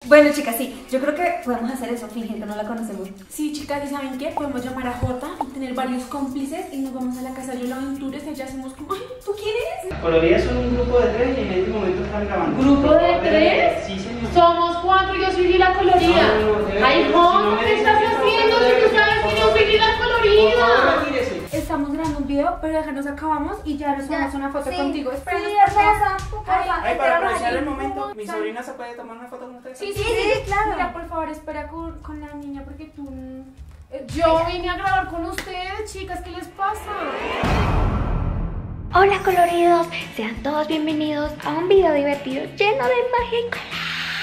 Bueno, chicas, sí, yo creo que podemos hacer eso, fingir que no la conocemos. Sí, chicas, ¿y saben qué? Podemos llamar a Jota y tener varios cómplices y nos vamos a la casa de los aventuras y ya hacemos como, ay, ¿tú quién eres? Coloridas son un grupo de 3 y en este momento están grabando. ¿Grupo de 3? Sí, señor. Somos 4 y yo soy Lila Colorida. Ay, Jota, ¿qué estás haciendo si tú sabes que yo soy Lila Colorida? Estamos grabando un video, pero déjanos acabamos y ya nos tomamos una foto contigo. Espéranos, Ay, para aprovechar el momento, mi sobrina se puede tomar una foto con ustedes. Sí, claro. Mira, por favor, espera con la niña porque tú... Yo vine a grabar con ustedes, chicas, ¿qué les pasa? Hola coloridos, sean todos bienvenidos a un video divertido lleno de magia y color.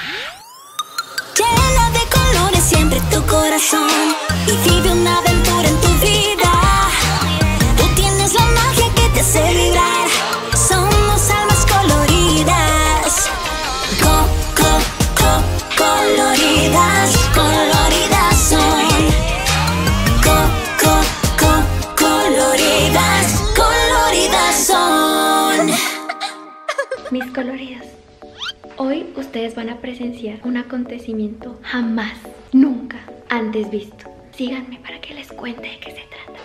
Llena de colores siempre tu corazón y vive una aventura en tu vida. Tú tienes la magia que te hace vibrar. Somos almas coloridas. Coloridas, coloridas son. Coloridas, coloridas son. Mis coloridos, hoy ustedes van a presenciar un acontecimiento jamás, nunca antes visto. Síganme para que les cuente de qué se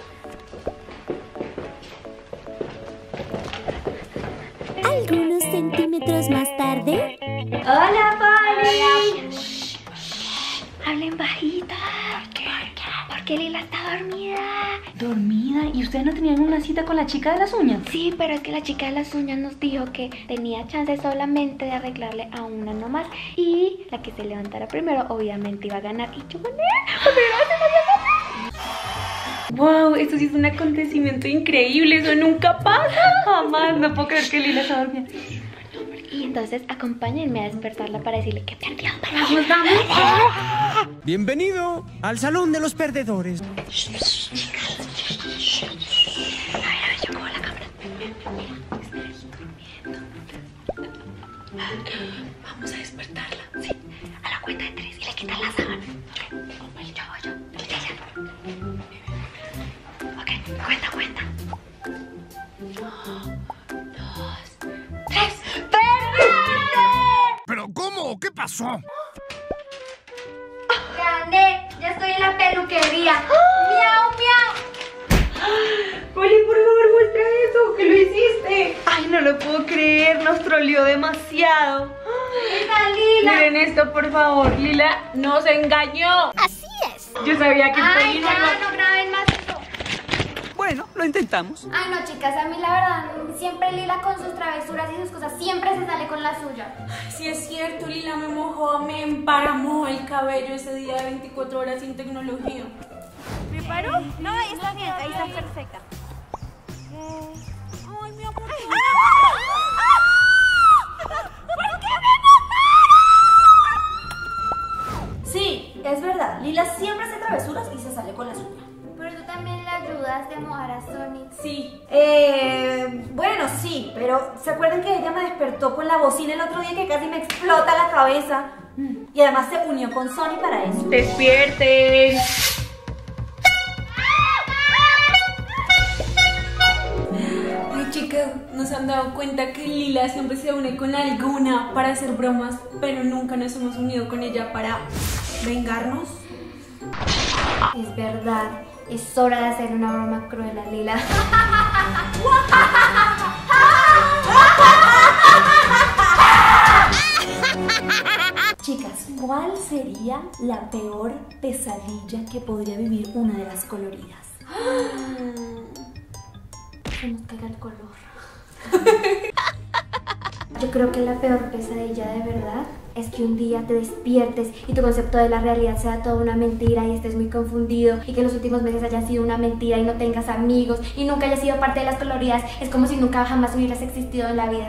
trata. Algunos centímetros más tarde. ¡Hola, Poli! Hablen bajita. Porque Lila está dormida. ¿Dormida? ¿Y ustedes no tenían una cita con la chica de las uñas? Sí, pero es que la chica de las uñas nos dijo que tenía chance solamente de arreglarle a una nomás. Y la que se levantara primero obviamente iba a ganar. Y yo gané. ¡Wow! Esto sí es un acontecimiento increíble. Eso nunca pasa. Jamás. No puedo creer que Lila está dormida. Y entonces acompáñenme a despertarla para decirle que perdió. ¡Vamos! Bienvenido al Salón de los Perdedores. Llegó la cámara. Vamos a despertarla. Sí, a la cuenta de 3 y le quitas la sábana. Yo. Ok, cuenta. 1, 2, 3. ¿Pero cómo? ¿Qué pasó? ¡Gané! ¡Ya estoy en la peluquería! ¡Miau! Poli, por favor, muestra eso. ¿Que lo hiciste? Ay, no lo puedo creer. Nos troleó demasiado. ¡Esa Lila! Miren esto, por favor. Lila nos engañó. Así es. Yo sabía que ¡Ay, Polina ya! ¡No graben más eso! Bueno, lo intentamos. Ay, no, chicas, a mí la verdad, siempre Lila con sus travesuras y sus cosas siempre se sale con la suya. Sí es cierto, Lila me mojó, me emparamó el cabello ese día de 24 horas sin tecnología. ¿Me paró? No, ahí está bien, ahí está perfecta. Ay, mi amor. ¿Por qué me Sí, es verdad. Lila siempre hace travesuras y se sale con la suya. Pero tú también le ayudaste a mojar a Sonic. Sí. Bueno, sí, pero ¿se acuerdan que ella me despertó con la bocina el otro día que casi me explota la cabeza? Y además se unió con Sony para eso. ¡Despierten! Ay, chicas, nos han dado cuenta que Lila siempre se une con alguna para hacer bromas, pero nunca nos hemos unido con ella para vengarnos. Es verdad, es hora de hacer una broma cruel a Lila. Chicas, ¿cuál sería la peor pesadilla que podría vivir una de las coloridas? Se nos pega el color. Yo creo que la peor pesadilla de verdad es que un día te despiertes y tu concepto de la realidad sea toda una mentira y estés muy confundido y que los últimos meses haya sido una mentira y no tengas amigos y nunca hayas sido parte de las coloridas. Es como si nunca jamás hubieras existido en la vida.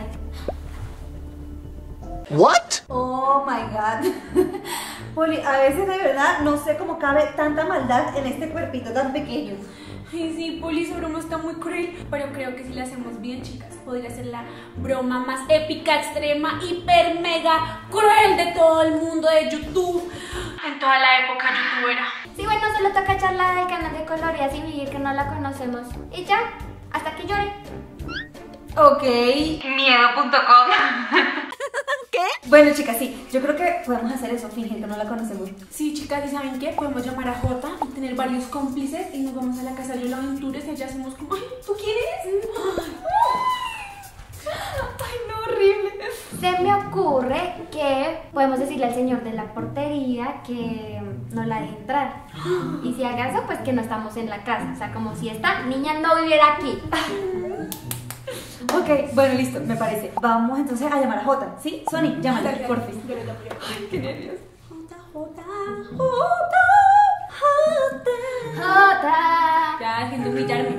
¿What? Oh my god. Poli, a veces de verdad no sé cómo cabe tanta maldad en este cuerpito tan pequeño. Ay, sí, Poli, esa broma está muy cruel, pero creo que si la hacemos bien, chicas, podría ser la broma más épica, extrema, hiper, mega cruel de todo el mundo de YouTube, en toda la época youtubera. Sí, bueno, solo toca charlar del canal de Coloridas y fingir que no la conocemos. Y ya, hasta que llore. Ok. Miedo.com. ¿Qué? Bueno, chicas, sí, yo creo que podemos hacer eso, fingir que no la conocemos. Sí, chicas, ¿y saben qué? Podemos llamar a Jota y tener varios cómplices y nos vamos a la casa de los aventuras y allá hacemos como, ay, ¿tú quién eres? Ay, no, horrible. Se me ocurre que podemos decirle al señor de la portería que no la deje entrar. Y si acaso, pues que no estamos en la casa. O sea, como si esta niña no viviera aquí. Ok, bueno, listo, me parece. Vamos entonces a llamar a Jota, ¿sí? Sony, llámala, porfis. Ay, qué nervios. Jota. Jota. Ya, dejen de humillarme.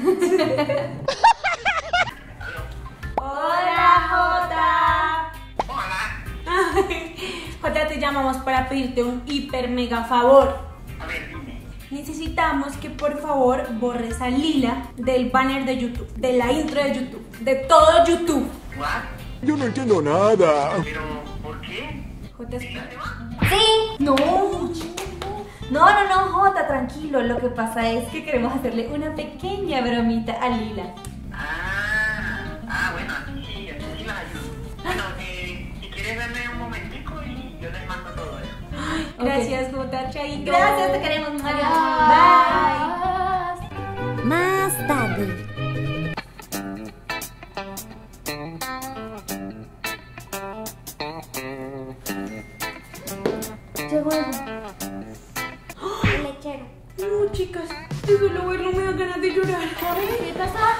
Hola, Jota. Jota, te llamamos para pedirte un hiper mega favor. Necesitamos que por favor borres a Lila del banner de YouTube, de la intro de YouTube, de todo YouTube. Yo no entiendo nada. ¿Pero por qué? Jota, espera. Sí. No, Jota, tranquilo. Lo que pasa es que queremos hacerle una pequeña bromita a Lila. Bueno, así las ayudo. Bueno, si quieres verme un momentico y yo les mando todo eso. Gracias, Jota, chaito. Gracias, te queremos. Adiós. Más tarde. Llegó el lechero. No, chicas, de solo verlo me da ganas de llorar. ¿Qué pasa?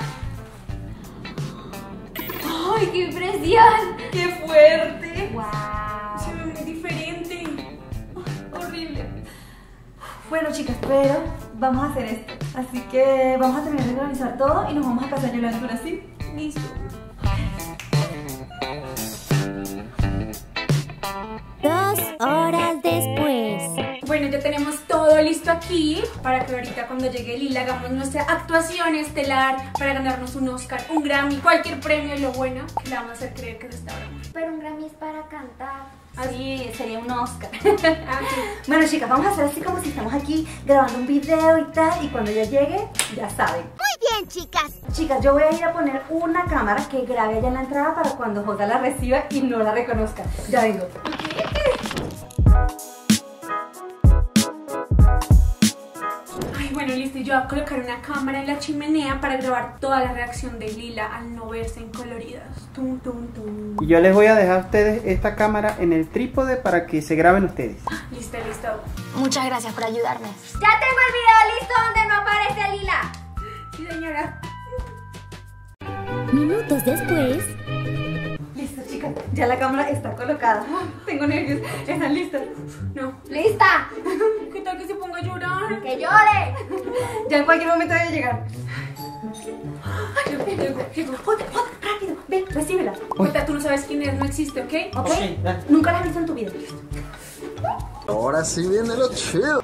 ¡Ay, qué impresión! ¡Qué fuerte! ¡Wow! Se ve muy diferente. Horrible. Bueno, chicas, pero vamos a hacer esto. Así que vamos a terminar de organizar todo y nos vamos a casa de la aventura, ¿sí? Listo. 2 horas después. Bueno, ya tenemos todo listo aquí para que ahorita cuando llegue Lila hagamos nuestra actuación estelar para ganarnos un Oscar, un Grammy, cualquier premio, lo bueno que le vamos a hacer creer que es esta broma. Pero un Grammy es para cantar. Así sería un Oscar. Ah, sí. Bueno, chicas, vamos a hacer así como si estamos aquí grabando un video y tal. Y cuando ya llegue, ya saben. Muy bien, chicas. Chicas, yo voy a ir a poner una cámara que grabe allá en la entrada para cuando Jota la reciba y no la reconozca. Ya vengo. Ay, bueno, listo. Yo voy a colocar una cámara en la chimenea para grabar toda la reacción de Lila al no verse en coloridas. Tum, tum, tum. Y yo les voy a dejar a ustedes esta cámara en el trípode para que se graben ustedes. Listo, listo. Muchas gracias por ayudarme. ¡Ya tengo el video listo donde no aparece Lila! Sí, señora. Minutos después. Listo, chicas. Ya la cámara está colocada. Tengo nervios. ¿Están listas? No. ¡Lista! ¿Qué tal que se ponga a llorar? ¡Que llore! Ya en cualquier momento debe llegar. Llegó. Jota, rápido. Ven, recíbela. Jota, tú no sabes quién es, no existe, ¿ok? ¿Ok? dale. Nunca la has visto en tu vida. Ahora sí viene lo chido.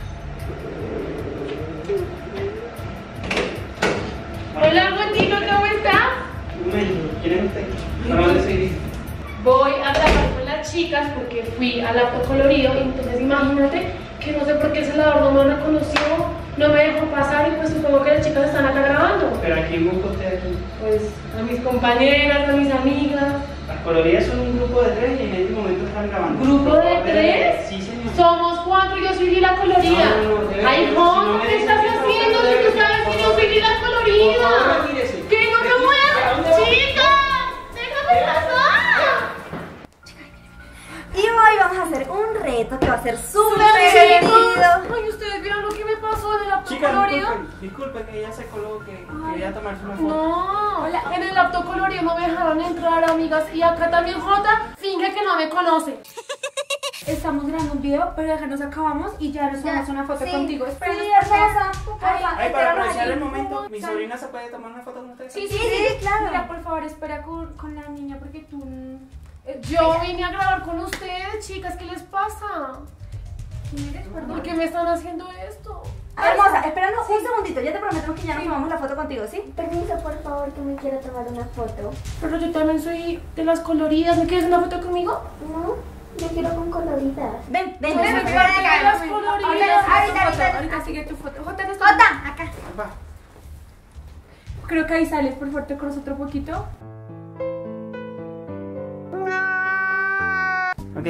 Hola, Gotino, ¿cómo estás? ¿Quién es usted? ¿Para dónde se dirige? Voy a trabajar con las chicas porque fui al acto colorido y entonces imagínate que no sé por qué el celador no me reconoció, no me dejó pasar y pues supongo que las chicas están acá grabando. ¿Pero a quién busca usted aquí? Pues a mis compañeras, a mis amigas. Las coloridas son un grupo de 3 y en este momento están grabando. ¿Grupo de 3? Sí, señor. Somos 4 y yo soy Lila Colorida. No, Ay, Jota, ¿qué estás haciendo si tú sabes que yo soy Lila Colorida? ¡Que no me muevas! ¡Chicas! ¡Déjame pasar! Y hoy vamos a hacer un reto que va a ser súper Chicas, divertido. ay, ustedes vieron lo que me pasó en el acto Chicas, colorido. disculpen que ella se coló, que quería tomarse una foto. No, en el acto colorido no me dejaron entrar, amigas. Y acá también Jota finge que no me conoce. Estamos grabando un video, pero déjanos acabamos y ya nos tomamos una foto sí. contigo. Espéranos, Sí, por favor. hermosa. Ay, para aprovechar el momento, mi sobrina se puede tomar una foto con ustedes. Sí, claro. Mira, por favor, espera con la niña porque tú... Yo vine a grabar con ustedes, chicas. ¿Qué les pasa? ¿Quién eres? ¿Por Perdón. qué me están haciendo esto? Hermosa, espéranos un segundito. Ya te prometemos que ya nos tomamos la foto contigo, ¿sí? Permiso, por favor, que me quiero tomar una foto. Pero yo también soy de las coloridas. ¿Me quieres una foto conmigo? No, yo quiero con coloridas. Ven, ven. Ven, ven, ven, ven. ven, de las ven. coloridas. Ahorita sigue tu foto. Jota, no está- ¡Jota! Acá. Va. Creo que ahí sales, por favor, te corres otro poquito. Ok.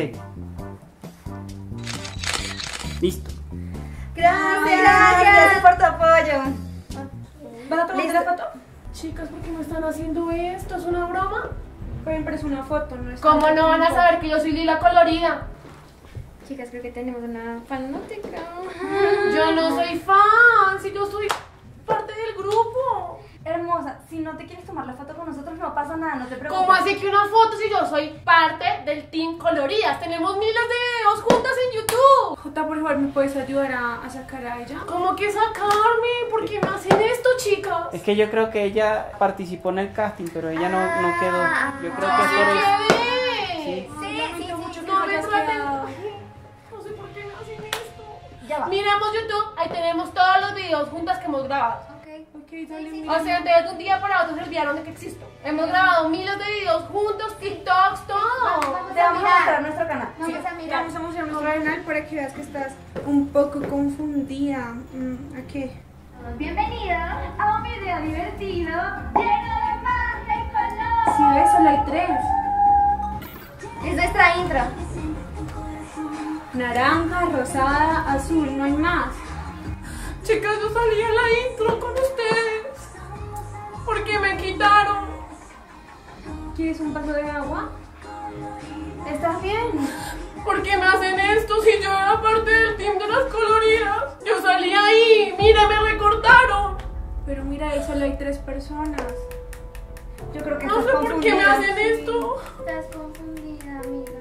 Listo. Gracias por tu apoyo. ¿Vas a tomar la foto? Chicas, ¿por qué me están haciendo esto? ¿Es una broma? Pero es una foto, no es. ¿Cómo no van a saber que yo soy Lila Colorida? Chicas, creo que tenemos una fanática. Yo no soy fan, si yo soy parte del grupo. Hermosa, si no te quieres tomar la foto con nosotros no pasa nada, no te preocupes. ¿Cómo así que una foto si yo soy parte del team Coloridas? Tenemos miles de videos juntas en YouTube. Jota, por favor, ¿me puedes ayudar a sacar a ella? ¿Cómo que sacarme? ¿Por qué me hacen esto, chicas? Es que yo creo que ella participó en el casting, pero ella no quedó. Yo creo que es por eso. Sí. Lamento mucho que No no me hayas traten. quedado. No sé por qué me hacen esto. Ya va. Miremos YouTube, ahí tenemos todos los videos juntas que hemos grabado. Ok, dale, mira. O sea, de un día para otro se olvidaron de que existo. Hemos grabado miles de videos juntos, TikToks, todo. Te vamos a mostrar nuestro canal. Vamos a mirar. Vamos a mostrar nuestro canal para que veas que estás un poco confundida. ¿A qué? Bienvenido a un video divertido lleno de magia y color. Si ves, solo hay 3. Es nuestra intro. Naranja, rosada, azul, no hay más. Chicas, yo salí en la intro con ustedes. ¿Por qué me quitaron? ¿Quieres un vaso de agua? ¿Estás bien? ¿Por qué me hacen esto si yo era parte del team de las coloridas? Yo salí ahí, mira, me recortaron. Pero mira, ahí solo hay 3 personas. Yo creo que No estás sé por qué me confundida. hacen esto. Estás confundida, amiga.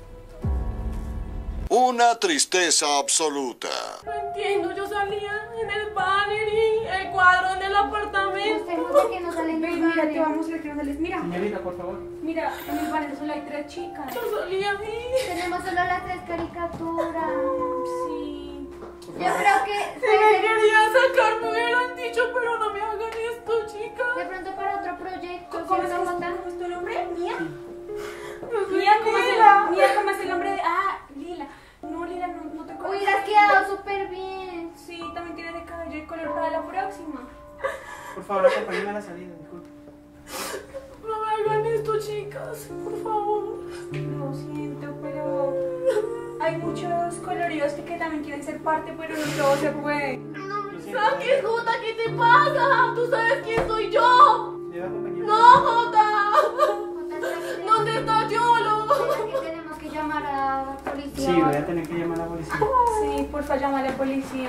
Una tristeza absoluta. No entiendo, yo salía en el banner y el cuadro en el apartamento. Mostremos que no salen Ven, los mira, te bares. vamos a ver que no sales. Mira, Señorita, por favor. mira, en el banner solo hay 3 chicas. Yo salí ahí. Tenemos solo las 3 caricaturas. Sí. Yo creo que Si me querían sacar me hubieran dicho, pero no me hagan esto, chicas. de pronto para otro proyecto. ¿Cómo ¿sí, es Jota? tu nombre? ¿Mía? Yo soy Mía, ¿cómo es Lila. el, Mía, ¿cómo es el nombre de...? Ah, Lila. No, Lila, no te conozco. Hubieras quedado súper bien. Sí, también tienes de cabello y color para la próxima. Por favor, acompáñame a la salida, disculpe. No me hagan esto, chicas, por favor. Lo siento, pero hay muchos coloridos que también quieren ser parte, pero no todo se puede. Saki, Jota, ¿qué te pasa? ¿Tú sabes quién soy yo? ¿Me va a acompañar? ¡No, Jota! ¿Dónde está Yolo? Que tenemos que llamar a la policía. Sí, voy a tener que llamar a la policía. Sí, porfa, llama a la policía.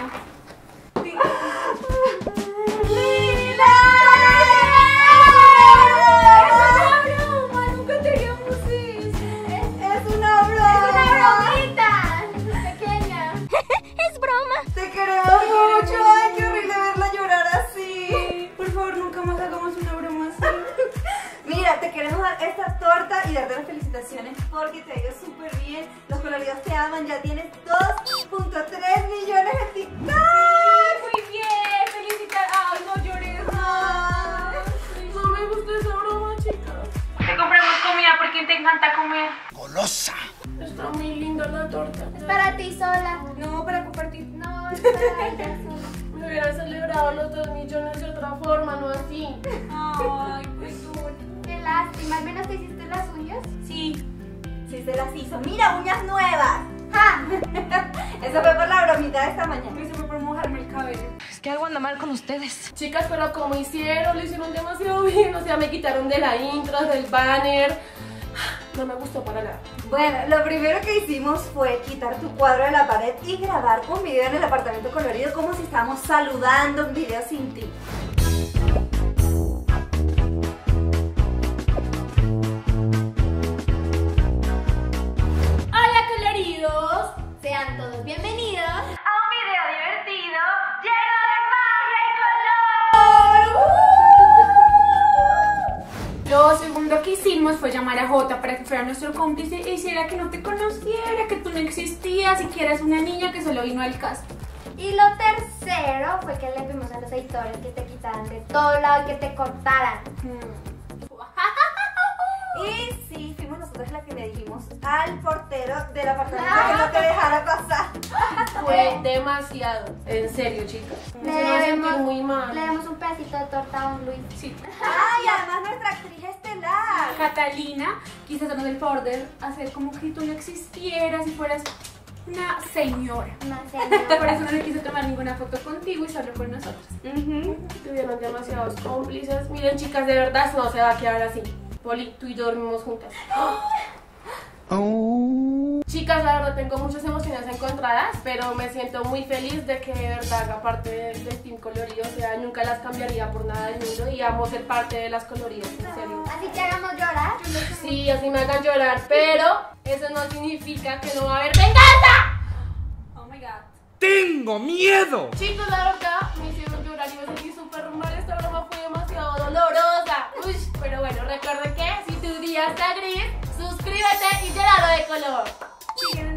Nunca teníamos eso. Es una broma. Es una bromita. Pequeña. Es broma. Te queremos mucho. Ay, qué horrible verla llorar así. Por favor, nunca más hagamos una broma así. Mira, te queremos dar esta torta y darte las felicitaciones porque te ha ido súper bien. Los coloridos te aman. Ya tienes 2.3 millones en TikTok. Muy bien, felicitar. Ay, no llores. No me gusta esa broma, chicas. Te compramos comida porque te encanta comer. ¡Golosa! Está muy linda la torta. Es para ti sola. No, para compartir. No, es para ella sola. Me hubiera celebrado los 2 millones de otra forma, no así. Ay, pues Qué lástima. ¿Al menos te hiciste las uñas? sí. Sí, se las hizo. Mira, uñas nuevas. ¡Ja! Eso fue por la bromita de esta mañana. Eso fue por mojarme el cabello. Es que algo anda mal con ustedes. Chicas, pero como hicieron, lo hicieron demasiado bien. O sea, me quitaron de la intro, del banner. No me gustó para nada. Bueno, lo primero que hicimos fue quitar tu cuadro de la pared y grabar un video en el apartamento colorido como si estábamos saludando, un video sin ti. Hola, coloridos. Sean todos bienvenidos. A un video divertido lleno de magia y color. Lo segundo que hicimos fue llamar a Jota para que fuera nuestro cómplice e hiciera que no te conociera, que tú no existías y que eras una niña que solo vino al cast. Y lo tercero fue que le pedimos a los editores que te quitaran de todo lado y que te cortaran. Y sí, fuimos nosotros las que le dijimos al portero del apartamento que no te dejara pasar. Fue demasiado. En serio, chicas. Me hicieron sentir muy mal. Le damos un pedacito de torta a don Luis. Sí. Ay, además nuestra actriz estelar hablar. Catalina, quizás hacernos el favor de hacer como que tú no existieras y fueras una señora. Una señora. Por eso no le quise tomar ninguna foto contigo y solo con nosotros. Tuvieron demasiados cómplices. Miren, chicas, de verdad esto no se va a quedar así. Poli, tú y yo dormimos juntas. Chicas, la verdad tengo muchas emociones encontradas, pero me siento muy feliz de que de verdad haga parte del Team Colorido. O sea, nunca las cambiaría por nada del mundo y amo ser parte de las Coloridas, en serio. ¿Así te hagamos llorar? Sí, así me hagan llorar, pero eso no significa que no va a haber venganza. Oh my god. ¡Tengo miedo! Chicos, la verdad, me hicieron llorar y me sentí súper mal. Esta broma fue demasiado dolorosa. Uy, pero bueno, recuerden que si tu día está gris, suscríbete y llénalo de color. Síguenos